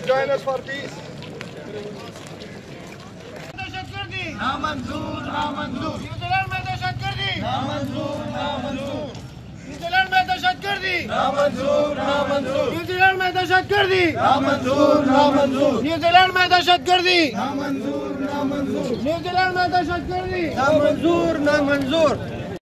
Please join us for peace. نامنظور نامنظور نیوزی لینڈ میں دہشت گردی نامنظور نامنظور نیوزی لینڈ میں دہشت گردی نامنظور نامنظور نیوزی لینڈ میں دہشت گردی نامنظور نامنظور نیوزی لینڈ میں دہشت گردی نامنظور نامنظور نیوزی لینڈ میں دہشت گردی نامنظور نامنظور